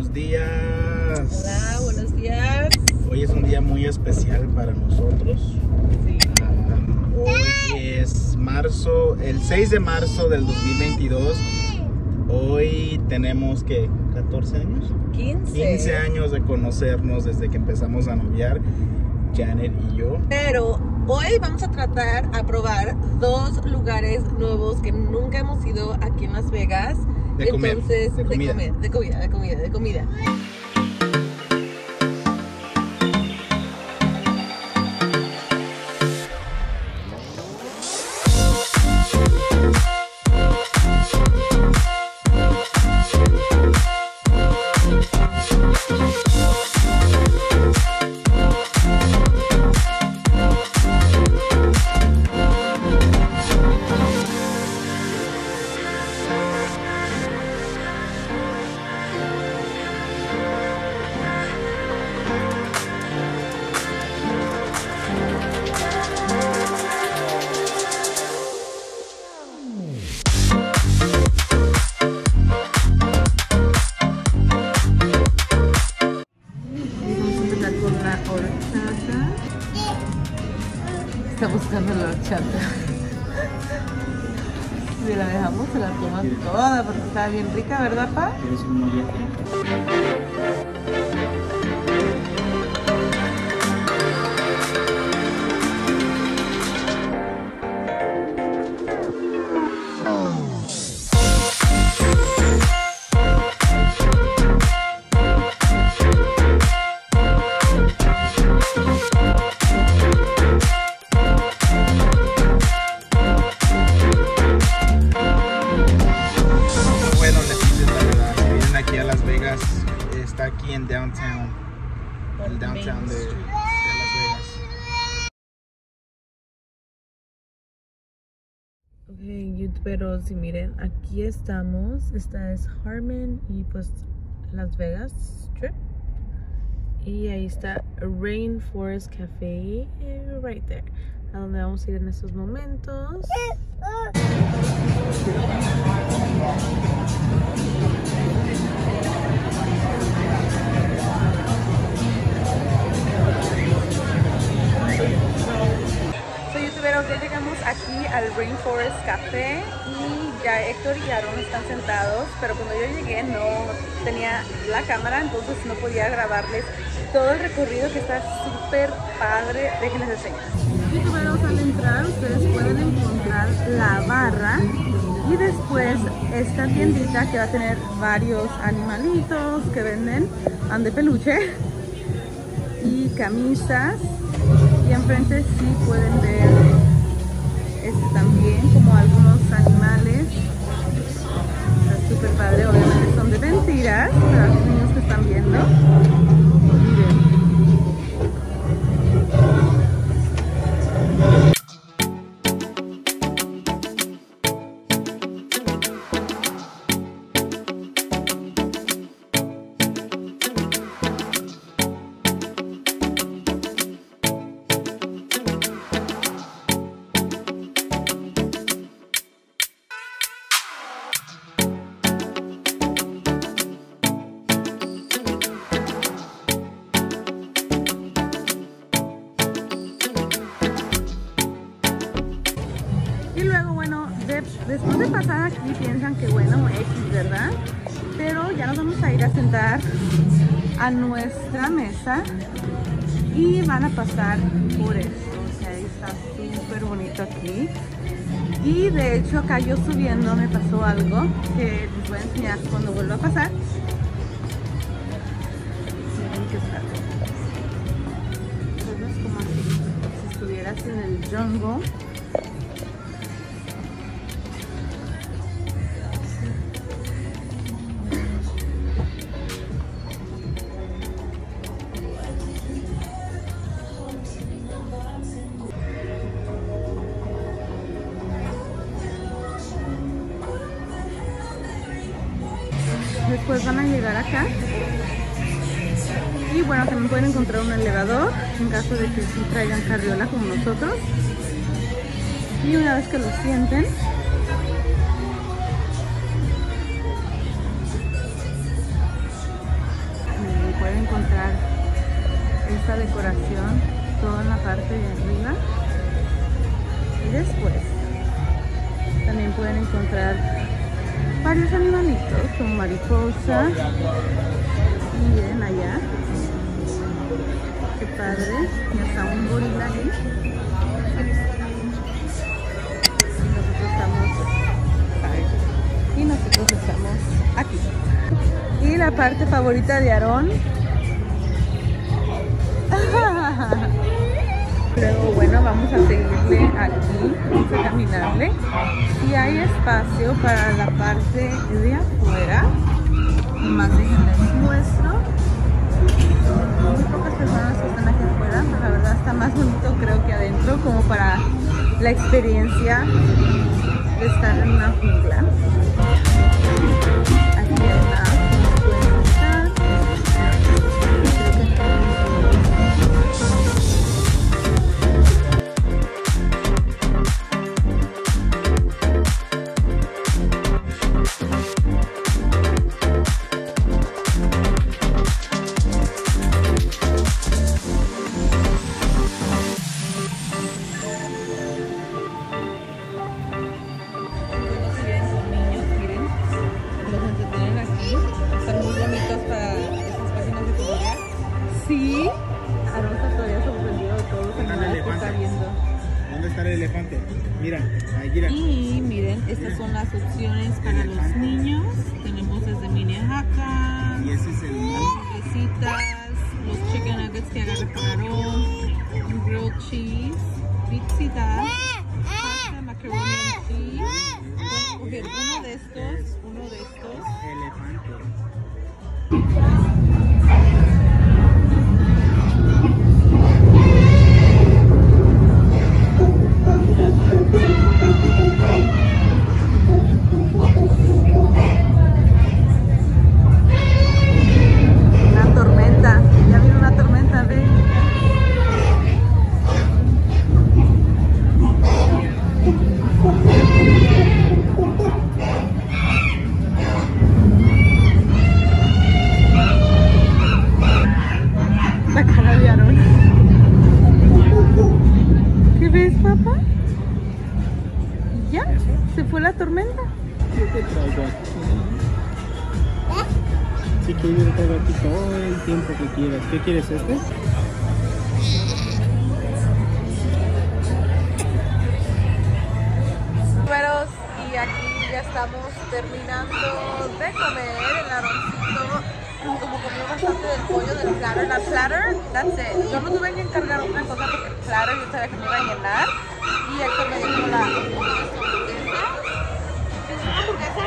buenos días. Hola, buenos días. Hoy es un día muy especial para nosotros. Sí. Hoy es marzo, el 6 de marzo del 2022. Hoy tenemos que 14 años. 15 años de conocernos desde que empezamos a noviar, Janet y yo. Pero hoy vamos a probar dos lugares nuevos que nunca hemos ido aquí en Las Vegas. De comida. De comida. Está buscando la horchata. Si la dejamos, se la toman toda porque está bien rica, ¿verdad, pa? ¿Quieres un mollete? Está aquí en downtown, el downtown de Las Vegas. Ok, youtuberos, y miren, aquí estamos. Esta es Harmon y pues Las Vegas Strip. Y ahí está Rainforest Cafe, right there, a donde vamos a ir en estos momentos. Ya llegamos aquí al Rainforest Café y ya Héctor y Aaron están sentados, pero cuando yo llegué no tenía la cámara, entonces no podía grabarles todo el recorrido que está súper padre. Déjenles enseñar. Youtuberos, al entrar ustedes pueden encontrar la barra y después esta tiendita que va a tener varios animalitos que venden de peluche y camisas, y enfrente sí pueden ver también como algunos animales. Está súper padre, obviamente son de mentiras para los niños que están viendo. Miren. Y luego, bueno, después de pasar aquí piensan que bueno, X, ¿verdad? Pero ya nos vamos a ir a sentar a nuestra mesa y van a pasar por esto. O sea, está súper bonito aquí. Y de hecho acá yo subiendo me pasó algo que les voy a enseñar cuando vuelva a pasar. Miren qué padre. Es como si estuvieras en el jungle. Después van a llegar acá y bueno, también pueden encontrar un elevador en caso de que sí traigan carriola como nosotros. Y una vez que lo sienten, encontrar esta decoración toda en la parte de arriba. Y después también pueden encontrar varios animalitos como mariposa. Y miren allá, qué padre, y hasta un gorila ahí. Y nosotros estamos aquí. Y la parte favorita de Aarón. Luego, bueno, vamos a seguirle aquí, vamos a caminarle. Y hay espacio para la parte de afuera. Más déjenles muestro. Muy pocas personas que están aquí afuera, pero la verdad está más bonito creo que adentro, como para la experiencia de estar en una jungla. Aquí hay más, pueden estar. Sí, Aarón está todavía sorprendido de todos los animales que está viendo. ¿Dónde está el elefante? Mira, ahí mira. Y miren, estas son las opciones para los niños. Tenemos desde mini jaca, Y ese es el hamburguesitas, los chicken nuggets que agarré por Aarón, grilled cheese, pizzitas, pasta, macaroni and cheese. Pueden coger uno de estos. elefante. Una tormenta, ya vino una tormenta, ve. La cara de Aarón. ¿Qué ves, papá? Ya, se fue la tormenta. Yo te traigo aquí. Sí, que yo te traigo aquí todo el tiempo que quieras. ¿Qué quieres, este? Y aquí ya estamos terminando de comer. El Aaroncito, como comió bastante del pollo del platter, la platter, that's it. Yo no tuve que encargar otra cosa porque el platter yo sabía que me iba a llenar. Y Héctor me dio la hamburguesa. ¿Es una hamburguesa?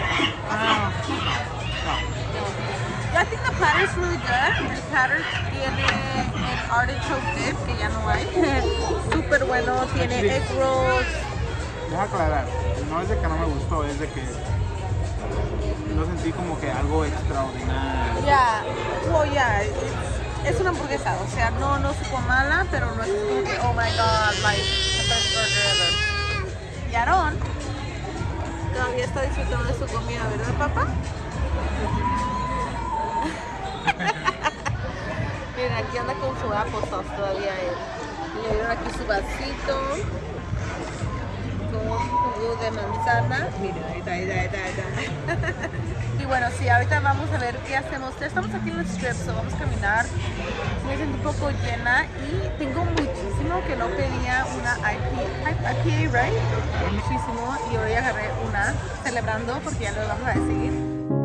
I think the platter is really good. El platter tiene el artichoke dip, que ya no hay. Súper bueno, tiene egg rolls. Deja aclarar, no es de que no me gustó, es de que no sentí como que algo extraordinario. Ya, es una hamburguesa, o sea, no supo mala, pero no es como que, oh my god, like, the best burger ever. Y Aarón todavía está disfrutando de su comida, ¿verdad, papá? Miren, aquí anda con su applesauce todavía él. Y le dieron aquí su vasito con jugo de manzana. Miren, ahí está. Y bueno, sí, ahorita vamos a ver qué hacemos. Ya estamos aquí en el strip, so vamos a caminar. Me siento un poco llena y tengo muchísimo que no pedía una IPA, right? Muchísimo, y hoy agarré una celebrando porque ya lo vamos a decidir.